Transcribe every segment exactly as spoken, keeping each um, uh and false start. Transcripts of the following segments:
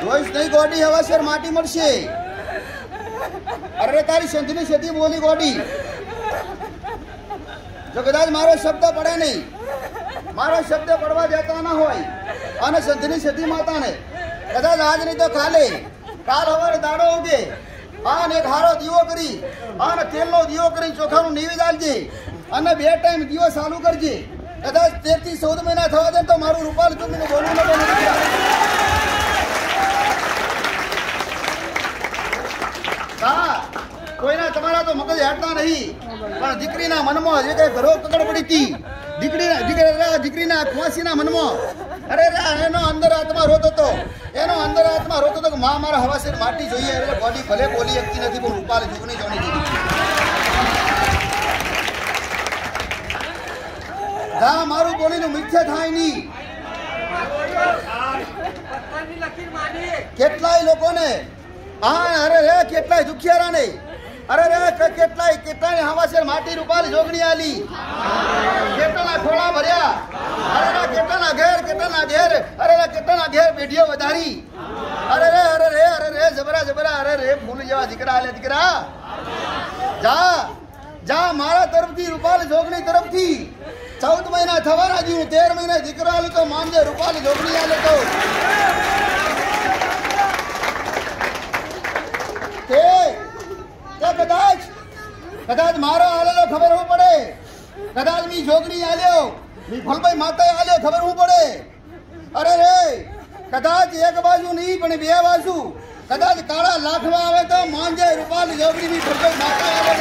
જોઈશ નહીં ગોડી હવાસર માટી મળશે. અરે તારી સંધની સતી બોલી ગોડી. જો કદાચ મારો શબ્દ પડે નહીં, મારો શબ્દ પડવા દેતા ના હોય અને સંધની સતી માતાને કદાચ આજ નહીં તો કાલે, કાલ સવારે દાડો ઉગે અને એક હારો દીવો કરી અને તેલનો દીવો કરી ચોખાનું નિવેદ આલજે અને બે ટાઈમ દીવો ચાલુ કરજે. કદાચ તેર થી ચૌદ મહિના થવા દે તો મારું રૂપાલ ચૂકીને બોલવું નથી. હા, કોઈના તમારા તો મગજ હેડતા નહીં, પણ દીકરીના મનમાં જે કઈ ઘરો કકડ પડી હતી, દીકરીના દીકરી દીકરીના ખુવાસીના મનમાં અરે એનો અંદર આત્મા રોતો હતો, એનો અંદર આત્મા રોતો હતો કે માં મારા હવાસેર માટી જોઈએ. એટલે બોડી ભલે બોલી શકતી નથી પણ રૂપાલ ચૂકની જોણી દીધી. જા મારું બોલીનું મિથ્યા થાય નહીં. કેટલાય લોકોને હા અરે રે કેટલાય દુખિયારાને અરે રે કેટલાય કેટલાય હવાસેર માટી રૂપાલ જોગણી આલી, કેટલાના ખોળા ભર્યા, અરે રે કેટલાના ઘેર કેટલાના ઘેર અરે રે કેટલાના ઘેર પેઢીઓ વધારી. અરે રે અરે રે અરે રે જબરા જબરા અરે રે ફૂલ જેવા દીકરા આલે દીકરા. જા જા મારા તરફથી રૂપાલ જોગણી તરફથી ચૌદ મહિના થવાના જીવ તેર મહિના દીકરો આલે તો માનજે રૂપાલ જોગણી આલે તો તે કદાચ કદાચ મારો આલેલો ખબર હું પડે, કદાચ મી જોગણી આલ્યો મી ફલભાઈ માતા આલ્યો ખબર હું પડે. અરે રે કદાચ એક બાજુ નહીં પણ બે બાજુ કદાચ કાળા લાખવા આવે તો માનજે રૂપાલ જોગણી મી ફલભાઈ માતા આલે.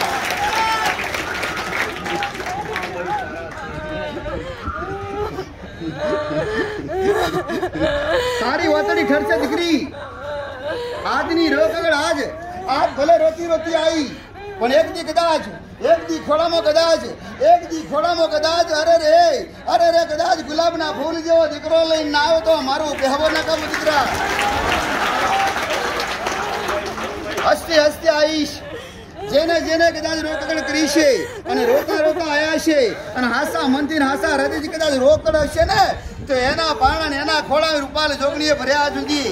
તારી વાતડી ઠરશે દીકરી. આજની રોકડ આજ આજ ભલે રોતી રોતી આવી પણ એક દી કદાચ એક દી ખોળામાં કદાચ એક દી ખોળામાં કદાચ અરે રે અરે રે કદાચ ગુલાબના ફૂલ જેવો દીકરો લઈને ના આવ્યો તો મારું કહેવો ના કામ દીકરા. હસતે હસતે આવીશ. જેને જેને કદાચ રોકડ કરી છે અને રોતા રોતા આવ્યા છે અને હાસા મનથી હાસા હૃદયથી કદાચ રોકડ હશે ને તો એના પાણા ને એના ખોળા રૂપાલ જોગણીએ ભર્યા સુધી.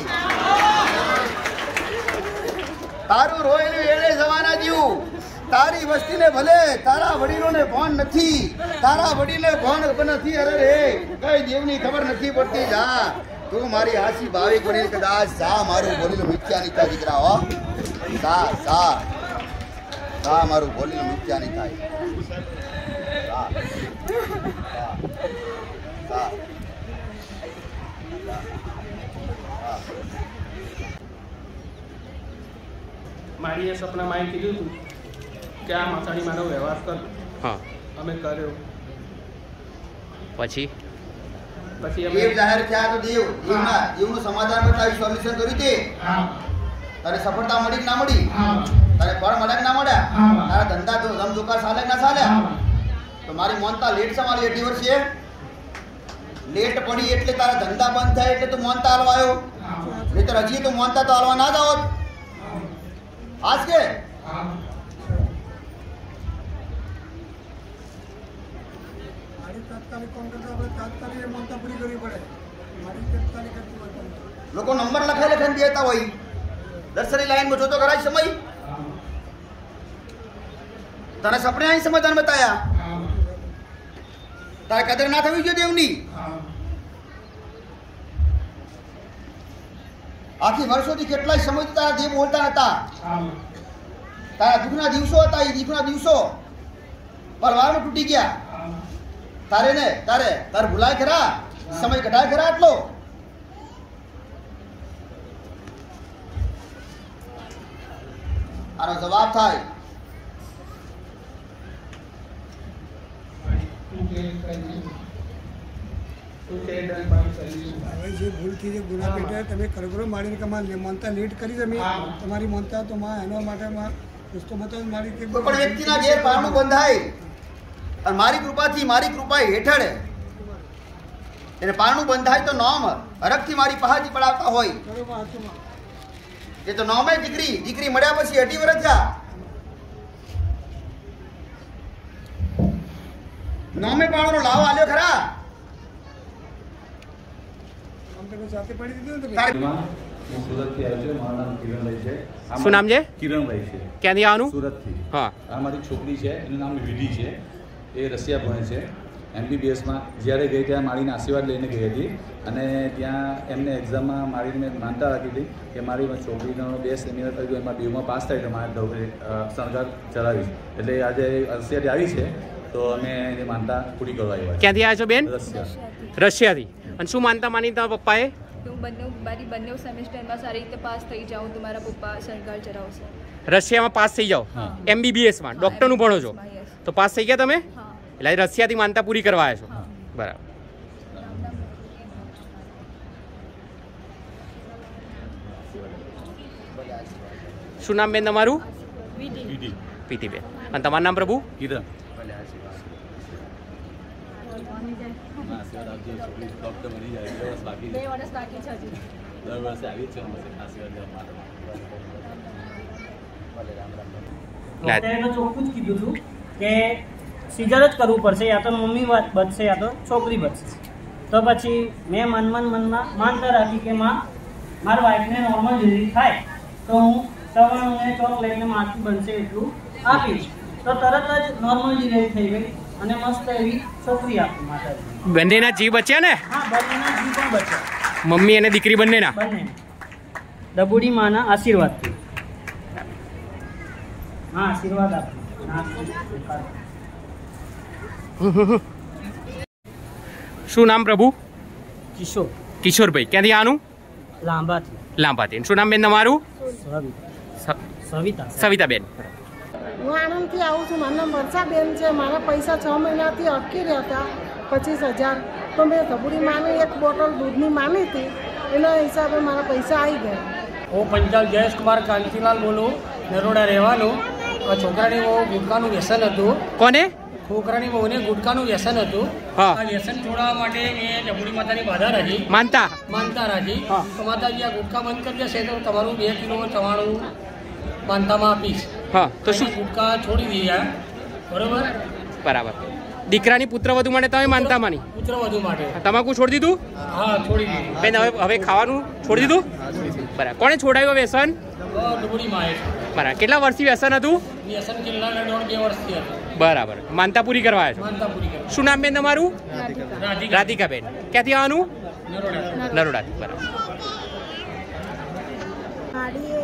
તારું રોયેલું એળે જવાના જીવ. તારી વસ્તીને ભલે તારા વડીલોને ભાન નથી, તારા વડીલે ભાન નથી. અરે રે કઈ દેવની ખબર નથી પડતી. જા તું મારી હાસી ભાવી ગણી કદાચ જા મારું બોલીનું મિથ્યા નહીં થાય દીકરા. હો જા જા જા મારું બોલીનું મિથ્યા નહીં થાય. મારી એ સપના માએ કીધું હતું કે આ માતાડી મારો વ્યવહાર કર. હા અમે કર્યો. પછી પછી દેવ જાહેર થયા તો દેવ દેવના દેવનું સમાધાન બતાવી સોલ્યુશન કર્યું તે. તારે સફળતા મળી કે ના મળી? તારે ફળ મળે કે ના મળ્યા? તારા ધંધા તો ધમ દુકાળ ચાલે કે ના ચાલ્યા? તો મારી મોનતા લેટ છે મારી અઢી વર્ષે લેટ પડી એટલે તારા ધંધા બંધ થાય એટલે તું મોનતા હાલવા આવ્યો. નહીતર હજી તું મોનતા તો હાલવા ના જ આવત. આજ કે લોકો નંબર લખાઈ લખાઈને દેતા હોય. દર્શની લાઈનમાં જોતો કરાય સમય તને સપને અહીં સમાધાન બતાયા. તારે કદર ના થવી જોઈએ દેવની. આખી વર્ષોથી કેટલાય સમય તારા દેવ બોલતા હતા. તારા દુઃખના દિવસો હતા. એ દુઃખના દિવસો પરવારમાં તૂટી ગયા. તારે ને તારે તારે ભૂલાય ખરા? સમય કઢાય ખરા? આટલો આનો જવાબ થાય. જે ભૂલથી જે ગુના પેટે તમે કરગરો મારીને કમાન મોનતા લેટ કરી તમે તમારી મોનતા તો માં એના માટે માં રસ્તો બતાવી મારી કે કોઈ પણ વ્યક્તિના ઘેર પારણું બંધાય અને મારી કૃપાથી મારી કૃપા હેઠળ એને પારણું બંધાય તો નોમ હરખથી મારી પહાજી પડાવતા હોય. એ તો નોમે દીકરી દીકરી મળ્યા પછી અઢી વર્ષ થયા. નોમે પારણો લાવો આલ્યો ખરા? તમે સાથે પડી દીધું ને તારે- હું સુરતથી આવ્યો છું. મારું નામ કિરણભાઈ છે. આ શું નામ છે? કિરણભાઈ છે. ક્યાંથી આવવાનું? સુરતથી. હા. આ મારી છોકરી છે, એનું નામ વિધિ છે. એ રશિયા ભણે છે એમબીબીએસમાં. જ્યારે ગઈ ત્યાં મારીના આશીર્વાદ લઈને ગઈ હતી અને ત્યાં એમને એક્ઝામમાં મારીને મેં માનતા રાખી હતી કે મારી છોકરીનો બે સેમિનાર કર્યું, એમાં બેમાં પાસ થાય તો મારે દોડે શણગાર ચલાવીશ. એટલે આજે રશિયાથી આવી છે તો અમે એની માનતા પૂરી કરવા આવ્યા. ક્યાંથી આવ્યા છો બેન? રશિયા. રશિયાથી. અને શું માનતા માની તમારા પપ્પાએ? હું બંને મારી બંને સેમેસ્ટરમાં સારી રીતે પાસ થઈ જાઉં તો મારા પપ્પા શણગાર ચડાવશે. રશિયામાં પાસ થઈ જાઓ? હા. એમબીબીએસમાં ડૉક્ટરનું ભણો છો? Yes. તો પાસ થઈ ગયા તમે? હા. એટલે રશિયાથી માનતા પૂરી કરવા આવ્યા છો? હા. બરાબર. શું નામ બેન તમારું? વિધિ. પ્રીતિબેન. અને તમારું નામ પ્રભુ? કિરણ. આશીર્વાદ આપજો. છોકરી ડૉક્ટર બની જાય. બે વર્ષ બાકી બે છે. વર્ષ બાકી છે હજી. દર વર્ષે આવી જ છે આશીર્વાદ લેવા માટે. ડૉક્ટરે તો ચોખ્ખું જ કીધું હતું કે સિઝર જ કરવું પડશે, યા તો મમ્મી વાત બચશે યા તો છોકરી બચશે. તો પછી મેં મનમાં મનમાં માનતા રાખી કે માં મારા વાઈફને નોર્મલ ડિલિવરી થાય તો હું સવારને ચોકલેટને માથું બનશે એટલું આપીશ. તો તરત જ નોર્મલ ડિલિવરી થઈ ગઈ અને મસ્ત એવી છોકરી આપી માતાજી. બંનેના જીવ બચ્યા ને? હા, બંનેના જીવ પણ બચ્યા, મમ્મી અને દીકરી બંનેના? બંને ડબુડી માના આશીર્વાદથી. હા, આશીર્વાદ આપો. શું નામ પ્રભુ? કિશોર કિશોરભાઈ. ક્યાંથી આનું? લાંબાથી. લાંબાથી. શું નામ બેન તમારું? સવિતા. સવિતા. સવિતાબેન. હું આણંદથી આવું છું. મારું નામ વર્ષાબેન છે. મારા પૈસા છ મહિનાથી અટકી રહ્યા હતા, પચીસ હજાર. તો મેં ધબુડી માની એક બોટલ દૂધની માની હતી, એના હિસાબે મારા પૈસા આવી ગયા. હું પંચાલ જયેશકુમાર કાંતિલાલ બોલું, નરોડા રહેવાનું. આ છોકરાની બહુ ગુટકાનું વ્યસન હતું. કોને? છોકરાની બહુને ગુટકાનું વ્યસન હતું. હા. આ વ્યસન છોડાવવા માટે મેં ડબુડી માતાની બાધા રાખી, માનતા? માનતા રાખી. હા. તો માતાજી આ ગુટકા બંધ કરી દેશે તો તમારું બે કિલો ચવાણું માનતામાં આપીશ. હા. તો શું? ગુટકા છોડી દઈએ. બરોબર. બરાબર. દીકરાની પુત્રવધુ માટે તમે માનતા માની? પુત્ર વધુ માટે. તમાકુ છોડી દીધું? હા, છોડી દીધું. બેન હવે હવે ખાવાનું છોડી દીધું? બરાબર. કોણે છોડાયું વ્યસન? ડબુડી માં બરાબર. કેટલા વર્ષથી વ્યસન હતું? વ્યસન કેટલા દોઢ બે વર્ષથી હતું. બરાબર. માનતા પૂરી કરવા આવ્યા છો? માનતા પૂરી કરી. શું નામ બેન તમારું? રાધિકા. રાધિકાબેન. ક્યાંથી આવવાનું? નરોડા. નરોડાથી. બરાબર. માડીએ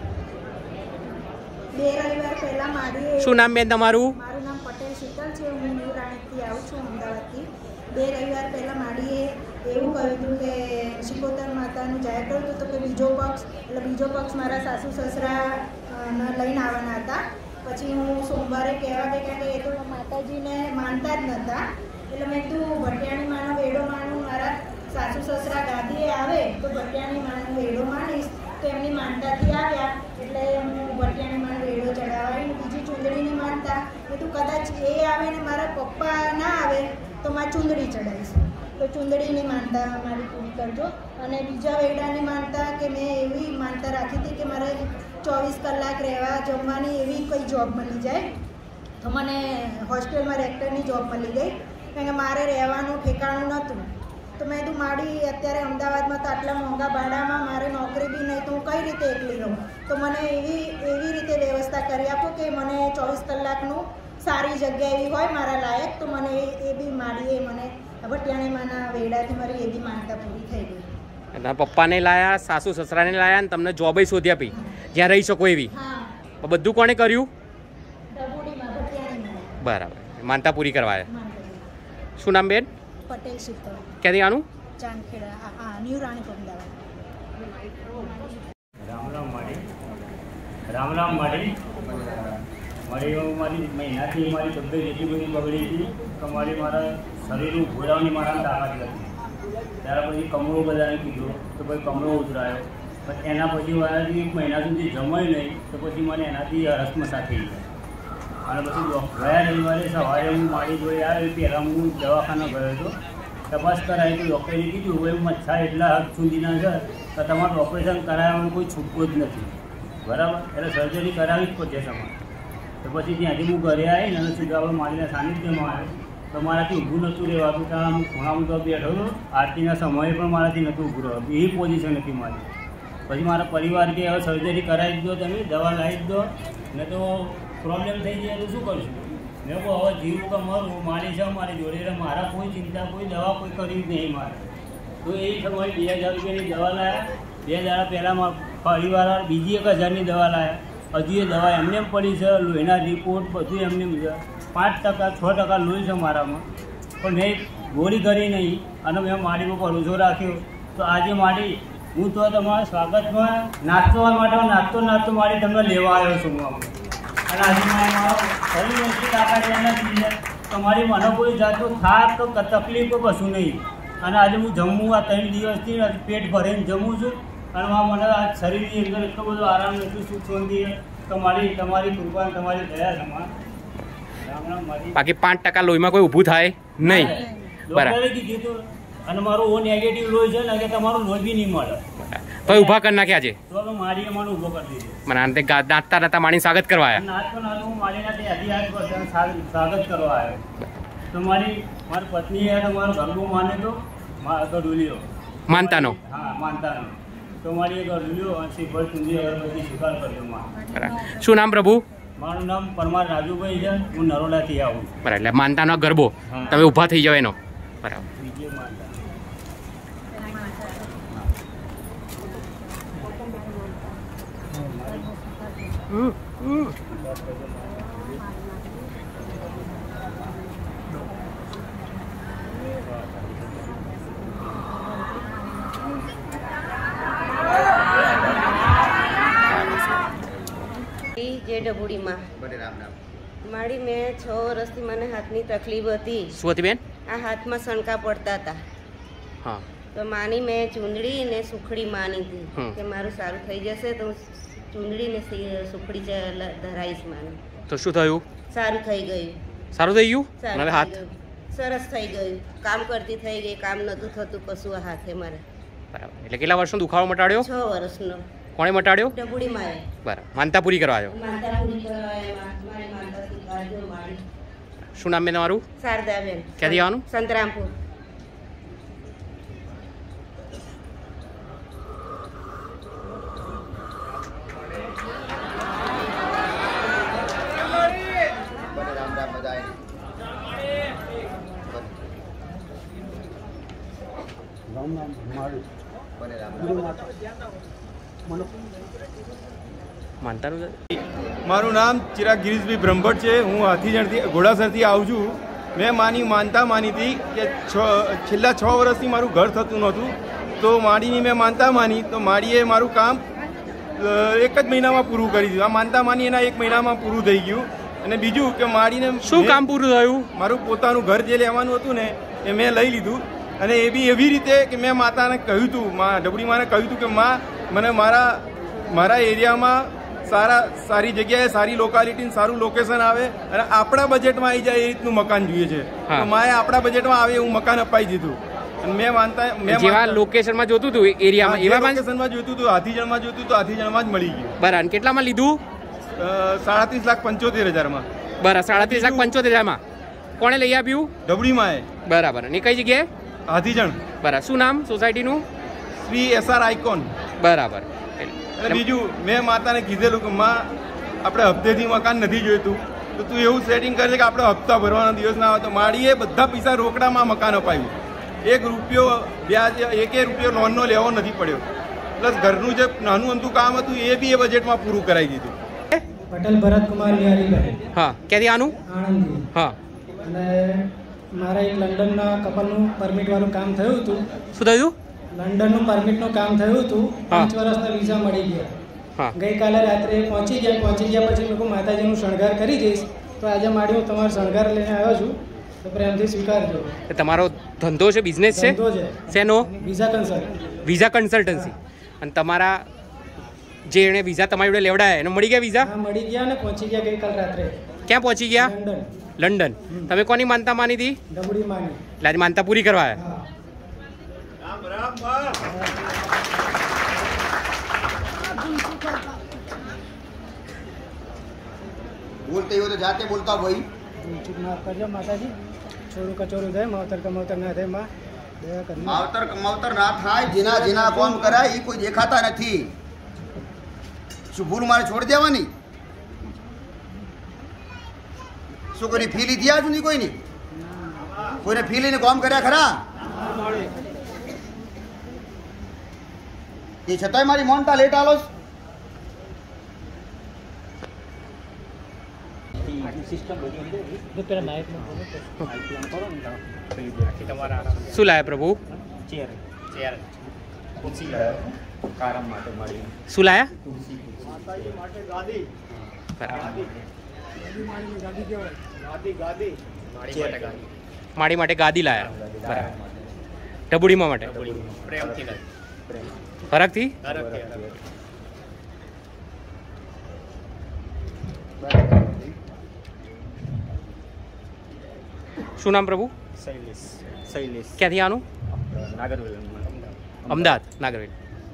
બે રવિવાર પહેલાં માડીએ શું નામ બેન તમારું? મારું નામ પટેલ શીતલ છે. હું ન્યૂ રાણીથી આવું છું, અમદાવાદથી. બે રવિવાર પહેલાં માડીએ એવું કહ્યું હતું કે શિકોતર માતાનું જાહેર કર્યું હતું તો કે બીજો પક્ષ એટલે બીજો પક્ષ મારા સાસુ સસરા ને લઈને આવવાના હતા. પછી હું સોમવારે કહેવા ગઈ કે એ તો માતાજીને માનતા જ નહોતા. એટલે મેં કીધું ભટિયાણી માનો વેડો માનું, મારા સાસુ સસરા ગાદીએ આવે તો ભટિયાણી માનો વેડો માનીશ. તો એમની માનતાથી આવ્યા એટલે હું ભટિયાણી માનો વેડો ચડાવાઈ. બીજી ચૂંદડીની માનતા મેં તું કદાચ એ આવે ને મારા પપ્પા ના આવે તો મારે ચૂંદડી ચડાવીશ. તો ચૂંદડીની માનતા મારી પૂરી કરજો. અને બીજા વેડાની માનતા કે મેં એવી માનતા રાખી હતી કે મારે ચોવીસ કલાક રહેવા જમવાની એવી કોઈ જોબ મળી જાય તો મને હોસ્ટેલમાં રેક્ટરની જોબ મળી ગઈ, કારણ કે મારે રહેવાનું ઠેકાણું નહોતું. તો મેં કીધું માડી અત્યારે અમદાવાદમાં તો આટલા મોંઘા ભાડામાં મારે નોકરી બી નહીં તો હું કઈ રીતે એકલી રહું. તો મને એવી એવી રીતે વ્યવસ્થા કરી આપો કે મને ચોવીસ કલાકનું સારી જગ્યા એવી હોય મારા લાયક. તો મને એ બી માડીએ મને ભટિયાણીમાંના વેડાથી મારી એ બી માનતા પૂરી થઈ ગઈ. તમારા પપ્પાને લાયા, સાસુ સસરાને લાયા અને તમને જોબ શોધી આપી જ્યાં રહી શકો એવી? હા. બધું કોણે કર્યું? ડબુડીમાં ભટિયાણીમાં બરાબર. માનતા પૂરી કરવા આવ્યા. માનતા. શું નામ બેન? પટેલ શીતલ, ક્યાંથી આનું? ચાંદખેડા. હા, ન્યૂ રાણીપ અમદાવાદ. રામ રામ માડી. રામ રામ માડી. મારી મારી મહિનાથી મારી તબિયત એટલી બધી બગડી હતી કે મારી મારા શરીરનું ઘોડાવની મારા તાકાત નથી. ત્યાર પછી કમળો બધાને કીધું તો ભાઈ કમળો ઉતરાયો. પણ એના પછી મારાથી એક મહિના સુધી જમાય નહીં તો પછી મને એનાથી રસમસા થઈ ગઈ. અને પછી ગયા રવિવારે સવારે હું મારી જોડે આવ્યો પહેલાં હું દવાખાના ગયો હતો. તપાસ કરાવી તો ડૉક્ટરે કીધું હવે મચ્છા એટલા હદ સુધીના છે તો તમારું ઓપરેશન કરાવવાનું કોઈ છૂટકો જ નથી. બરાબર. એટલે સર્જરી કરાવી જ પડશે તમારે. તો પછી ત્યાંથી હું ઘરે આવીને અને સીધા આપણે મારીના સાનિધ્યમાં આવ્યો. તો મારાથી ઊભું નહોતું રહેવાતું. ત્યાં હું ખૂણામાં તો બેઠો હતો, આરતીના સમયે પણ મારાથી નહોતું ઊભું રહેવાતું. એવી પોઝિશન હતી મારી. પછી મારા પરિવાર કે હવે સર્જરી કરાવી દો, તમે દવા લાવી દો, ને તો પ્રોબ્લેમ થઈ જાય તો શું કરશું? મેં કહું હવે જીવું કે મરું, મારી છે મારી જોડે, મારા કોઈ ચિંતા, કોઈ દવા કોઈ કરી જ નહીં મારે. તો એ સમયે બે હજાર રૂપિયાની દવા લાવ્યા. બે હજાર પહેલાં પરિવાર બીજી એક હજારની દવા લાવ્યા. હજુ એ દવા એમને પડી છે, લોહીના રિપોર્ટ બધું એમને છે. પાંચ ટકા છ ટકા લોહી છે મારામાં, પણ મેં ગોળી કરી નહીં અને મેં માડીમાં ભરોસો રાખ્યો. તો આજે માડી હું તો તમારા સ્વાગતમાં નાચવા માટે નાચતો નાચતો મારી તમને લેવા આવ્યો છું. અને આજે મારો શરીર વસ્તુ તાકાત નથી, તમારી મને કોઈ જાતનો થાક તો તકલીફ તો કશું નહીં. અને આજે હું જમવું આ ત્રણ દિવસથી પેટ ભરીને જમું છું. અને મને આ શરીરની અંદર એટલો બધો આરામ નથી, સુખ શાંતિ. તમારી તમારી કૃપા તમારી દયા સમાન. બાકી પાંચ ટકા લોહીમાં કોઈ ઊભું થાય નહીં. ડોક્ટરે કીધું તો, અને મારું ઓ નેગેટિવ લોહી છે ને કે તમારું લોહી બી નહીં મળે. તો ઊભા કરી નાખ્યા છે. તો મારી મને ઊભો કરી દીધો. મને અંતે નાચતા નાચતા મારી સ્વાગત કરવા આવ્યા. નાચતો નાચતો હું મારીના તે હજી આજ સ્વાગત કરવા આવ્યો. તો મારી મારી પત્નીએ મારો ગરબો માને તો ગઢુલિયો માનતાનો. હા માનતાનો. તો મારી ગઢુલિયો અને શ્રીફળ ચુંદી અગરબત્તી સ્વીકાર કર્યો માં. શું નામ પ્રભુ? મારું નામ પરમાર રાજુભાઈ છે. હું નરોડાથી આવું. બરાબર. એટલે માનતાનો ગરબો તમે ઊભા થઈ જાવ એનો. બરાબર. બીજો માનતા જે ડબુડીમાં મારી મેં છ વર્ષથી મને હાથની તકલીફ હતી. શું હતી બેન? આ હાથમાં સણકા પડતા હતા. હા. તો માની મેં ચૂંદડી ને સુખડી માની હતી કે મારું સારું થઈ જશે તો ચૂંદડી ને સુખડી ધરાઈશ માની. તો શું થયું? સારું થઈ ગયું. સારું થઈ ગયું? સારું હાથ સરસ થઈ ગયું. કામ કરતી થઈ ગઈ. કામ નતું થતું કશું આ હાથે મારે. બરાબર. એટલે કેટલા વર્ષનો દુખાવો મટાડ્યો? છ વર્ષનો. કોણે મટાડ્યો? ડબુડી માએ. બરાબર. માનતા પૂરી કરવા આવ્યો. માનતા પૂરી કરવા આવ્યા. મારી માનતા સ્વીકારજો મારી. શું નામ બેન તમારું? શારદાબેન. ક્યાંથી આવવાનું? સંતરામપુર. મારું નામ ચિરાગ ગિરીશભાઈ બ્રહ્મભટ્ટ છે. હું હાથીજણથી ઘોડાસરથી આવું છું. મેં માની માનતા માની હતી કે છ છેલ્લા છ વર્ષથી મારું ઘર થતું નહોતું. તો માડીની મેં માનતા માની તો માડીએ મારું કામ એક જ મહિનામાં પૂરું કરી દીધું. આ માનતા માની એના એક મહિનામાં પૂરું થઈ ગયું. અને બીજું કે માડીને શું કામ પૂરું થયું? મારું પોતાનું ઘર જે લેવાનું હતું ને એ મેં લઈ લીધું. અને એ બી એવી રીતે કે મેં માતાને કહ્યું હતું, મા ડબડી માને કહ્યું હતું કે મા મને મારા મારા એરિયામાં સારા સારી જગ્યાએ સારી લોકાલિટી સારું લોકેશન આવે અને આપણા બજેટમાં આવી જાય એ રીતનું મકાન જોઈએ છે. તો માએ આપણા બજેટમાં આવે એવું મકાન અપાઈ દીધું. અને મેં માનતા મેં જેવા લોકેશનમાં જોતું હતું એરિયામાં એવા લોકેશનમાં જોતું હતું, હાથીજણમાં જોતું હતું, હાથીજણમાં જ મળી ગયું. બરાબર. અને કેટલામાં લીધું? સાડત્રીસ લાખ પંચોતેર હજારમાં. બરાબર. સાડત્રીસ લાખ પંચોતેર હજારમાં કોણે લઈ આપ્યું? ડબડીમાં. બરાબર. અને કઈ જગ્યાએ? હાથીજણ. બરાબર. શું નામ સોસાયટીનું? Shri S R Icon. બરાબર. અને બીજું મેં માતાને કીધેલું કે માં આપણે હપ્તેથી મકાન નથી જોઈતું તો તું એવું સેટિંગ કરે કે આપણે હપ્તા ભરવાનો દિવસ ના આવે. તો માડીએ બધા પૈસા રોકડામાં મકાન અપાયું. એક રૂપિયો વ્યાજ એકે રૂપિયો લોનનો લેવો નથી પડ્યો. પ્લસ ઘરનું જે નાનું અમતું કામ હતું એ બી એ બજેટમાં પૂરું કરાવી દીધું. પટેલ ભરતકુમાર લિયારીભાઈ. હા. ક્યાંથી આનું? આણંદથી. હા. અને મારા એક લંડનના કપલનું પરમિટ વાળું કામ થયું હતું. શું થયું? લંડનનું પરમિટનું કામ થયું હતું. પાંચ વર્ષના વિઝા મળી ગયા. ગઈકાલે રાત્રે પહોંચી ગયા. પહોંચી ગયા પછી લોકો માતાજીનું શણગાર કરી જઈશ. તો આજે માડી હું તમારો શણગાર લઈને આવ્યો છું. તો પ્રેમથી સ્વીકારજો. તમારો ધંધો છે, બિઝનેસ છે? ધંધો છે. શેનો? Visa consult. Visa consultancy. અને તમારા જે એણે વિઝા તમારી જોડે લેવડાયા એને મળી ગયા વિઝા? હા મળી ગયા ને પહોંચી ગયા ગઈકાલ રાત્રે. ક્યાં પહોંચી ગયા? લંડન. લંડન. તમે કોની માનતા માની હતી? ડબડી માની. એટલે આજે માનતા પૂરી કરવા આવ્યા. બોલते हो तो जाते बोलता भाई. માફ કરજો માતાજી. છોરું કચોરું થાય માવતર કમાવતર ના થાય માં દયા કરી માવતર કમાવતર ના થાય જેના જેના કોમ કરાય એ કોઈ દેખાતા નથી શું ભૂલ મારે છોડી દેવાની શું કોઈ ફી લીધી આ સુધી કોઈની કોઈને ફી લઈને કોમ કર્યા ખરા એ છતાંય મારી મોનતા લેટ આલો શું લાયા પ્રભુ શું લાયા માળી માટે ગાદી લાયા બરાબર ઢબુડીમાં માટે ફરકથી શું નામ પ્રભુ શૈલેષ શૈલેષ ક્યાંથી આનું નાગરવેલ અમદાવાદ નાગરવેલ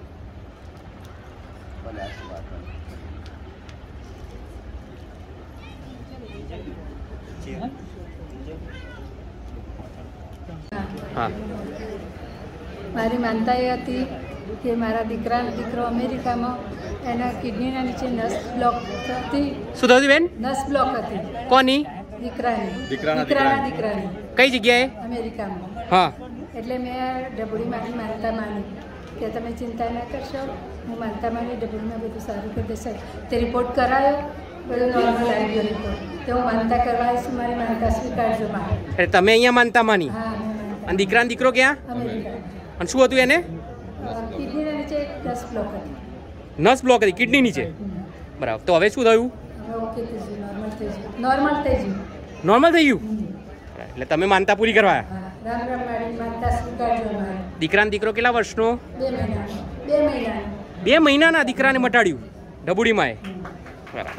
હા મારી માનતા એ હતી કે મારા દીકરા દીકરો અમેરિકામાં એના કિડનીના નીચે નસ બ્લોક હતી. શું થયું બેન? નસ બ્લોક હતી. કોની? દીકરાની. દીકરાના દીકરાના દીકરાની. કઈ જગ્યાએ? અમેરિકામાં. હા એટલે મેં ડબુડી મારી માનતા માની કે તમે ચિંતા ના કરશો, હું માનતા માની ડબુડીમાં બધું સારું કરી દેશે. તે રિપોર્ટ કરાયો, બધું નોર્મલ આવી ગયો રિપોર્ટ. તો હું માનતા કરવા આવીશું, મારી માનતા સ્વીકારજો મારે. એટલે તમે અહીંયા માનતા માની? હા. અને દીકરાનો દીકરો ક્યાં? અમેરિકા. અને શું હતું એને? કિડનીના નીચે નસ બ્લોક હતી. નસ બ્લોક હતી કિડની નીચે. બરાબર. તો હવે શું થયું? હવે ઓકે થઈ ગયું, નોર્મલ થઈ ગયું. નોર્મલ થઈ ગયું. નોર્મલ થઈ ગયું? એટલે તમે માનતા પૂરી કરવા આવ્યા? રામ રામ મારી માનતા સ્વીકારજો મારે. દીકરાનો દીકરો કેટલા વર્ષનો? બે મહિના. બે મહિના. બે મહિનાના દીકરાને મટાડ્યું ઢબુડીમાં એ. બરાબર.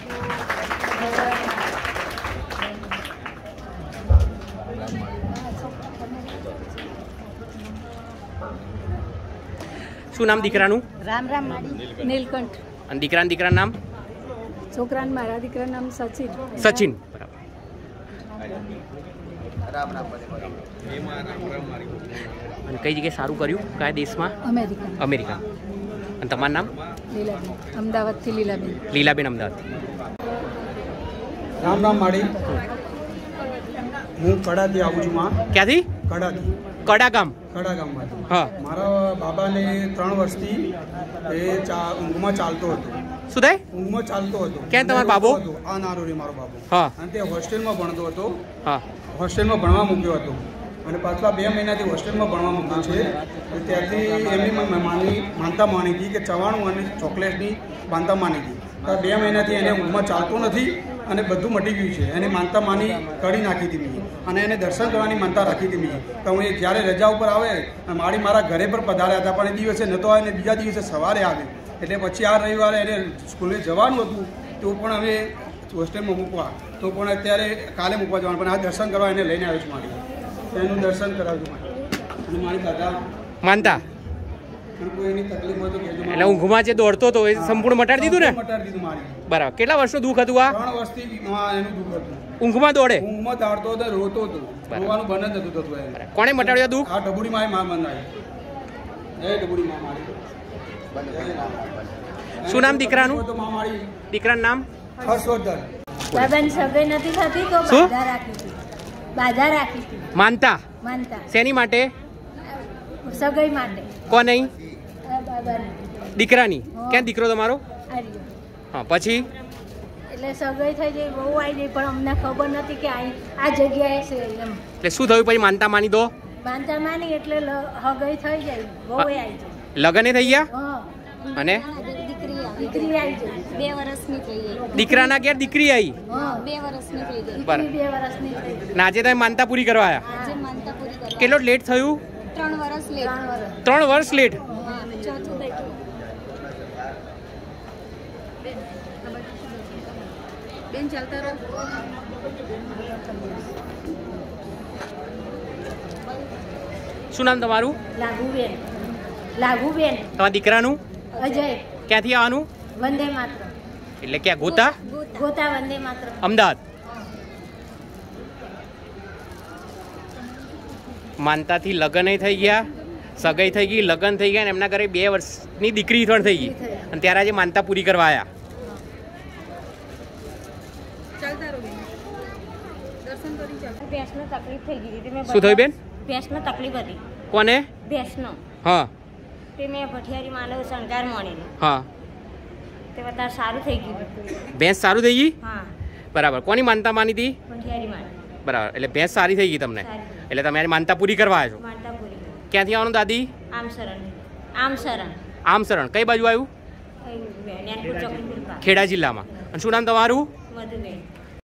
શું નામ દીકરાનું? રામ રામ મારી નીલકંઠ. અને દીકરાના દીકરાનું નામ? છોકરાને મારા દીકરાનું નામ સચિન. સચિન. બરાબર. અને કઈ જગ્યાએ સારું કર્યું? કયા દેશમાં? અમેરિકા. અમેરિકા. અને તમારું નામ? લીલાબેન. અમદાવાદથી લીલાબેન. લીલાબેન અમદાવાદ. રામ રામ માડી. હું કડાથી આવું છું માં. ક્યાંથી? કડાથી. કડા ગામ? કડા ગામમાંથી. હા. મારા બાબાને ત્રણ વર્ષથી એ ચા ઊંઘમાં ચાલતો હતો. શું થાય? ઊંઘમાં ચાલતો હતો. ક્યાં તમારો બાબો? આ નારોરી મારો બાબો. હા. અને તે હોસ્ટેલમાં ભણતો હતો. હા. હોસ્ટેલમાં ભણવા મૂક્યો હતો અને પાછલા બે મહિનાથી હોસ્ટેલમાં ભણવા મૂક્યો છે. ત્યારથી એમની માની માનતા માની હતી કે ચવાણું અને ચોકલેટની માનતા માની હતી. તો બે મહિનાથી એને ઊંઘમાં ચાલતો નથી અને બધું મટી ગયું છે. એને માનતા માની કાઢી નાખી હતી મેં અને એને દર્શન કરવાની માનતા રાખી હતી મેં. તો હું જ્યારે રજા ઉપર આવે મારી મારા ઘરે પર પધાર્યા હતા, પણ એ દિવસે નહોતો આવે ને બીજા દિવસે સવારે આવે. એટલે પછી આ રવિવારે એને સ્કૂલે જવાનું હતું તો પણ અમે હોસ્ટેલમાં મૂકવા તો પણ અત્યારે કાલે મૂકવા જવાનું, પણ આ દર્શન કરવા એને લઈને આવ્યો છું મારી. એનું દર્શન કરાવજો મારે. અને મારી દાદા માનતા કોઈની તકલીફ હોય તો કહેજો. એટલે ઊંઘમાં જે દોડતો હતો એ સંપૂર્ણ મટાડી દીધું ને? મટાડી દીધું મારી. બરાબર. કેટલા વર્ષનું દુઃખ હતું આ? ત્રણ વર્ષથી એનું દુઃખ હતું. ઊંઘમાં દોડે? ઊંઘમાં દાડતો હતો, રોતો હતો. રોવાનું બંધ જ નતું થતું એને. કોણે મટાડ્યું દુઃખ? આ ડબુડી માં માં બંધાય. એ ડબુડી માં મારી. શું નામ દીકરાનું? દીકરાનું નામ? હર્ષવર્ધન. બાબાની સગાઈ નથી થતી તો શું? બાધા રાખી હતી. બાધા રાખી હતી. માનતા? માનતા. શેની માટે? સગાઈ માટે. કોની? બાબાની. દીકરાની. ક્યાં દીકરો તમારો? આર્યો. હા. પછી? એટલે સગાઈ થઈ જાય, બહુ આવી જાય, પણ અમને ખબર નથી કે આ આ જગ્યાએ છે એમ. એટલે શું થયું પછી? માનતા માની દો? માનતા માની એટલે લ- હગાઈ થઈ જાય, બહુ આવી જાય. લગને થઈ ગયા? હા. અને દીકરી દીકરી આવી જાય. બે વર્ષની થઈ જાય. દીકરાના ઘેર દીકરી આવી? હા, બે વર્ષની થઈ જાય. બરાબર. દીકરી બે વર્ષની થઈ જાય. ના આજે તમે માનતા પૂરી કરવા આવ્યા? આજે માનતા પૂરી કરવા. કેટલો લેટ થયું? ત્રણ વર્ષ લેટ. ત્રણ વર્ષ. ત્રણ વર્ષ લેટ? હા, ચોથું બેઠું. બેન ચાલતા રહો. શું નામ તમારું? લાગુબેન. લાગુબેન. તમારા દીકરાનું? અજય. ક્યાંથી આવવાનું? વંદે માત્ર. એટલે ક્યાં? ગોતા? ગોતા વંદે માત્ર. અમદાવાદ. માનતાથી લગ્ન થઈ ગયા, સગાઈ થઈ ગઈ, લગ્ન થઈ ગયા અને એમના ઘરે બે વર્ષની દીકરી પણ થઈ ગઈ અને ત્યારે આજે માનતા પૂરી કરવા આવ્યા. શું થયું બેન? ભેંસનો તકલીફ હતી. કોને? ભેંસનો. હા. તે મેં ભઠિયારી માનવ શણગાર માણેલો. હા. તે વધારે સારું થઈ ગયું. ભેંસ સારું થઈ ગઈ? હા. બરાબર. કોની માનતા માની હતી? ભઠિયારી માની. બરાબર. એટલે ભેંસ સારી થઈ ગઈ તમને? એટલે તમે આજે માનતા પૂરી કરવા આવ્યા છો? માનતા પૂરી. ક્યાંથી આવવાનું દાદી? આમ શરણ. આમ શરણ. આમ શરણ કઈ બાજુ આવ્યું? જ્ઞાનપુર ચોકડી. ખેડા જિલ્લામાં. અને શું નામ તમારું? મધુબેન.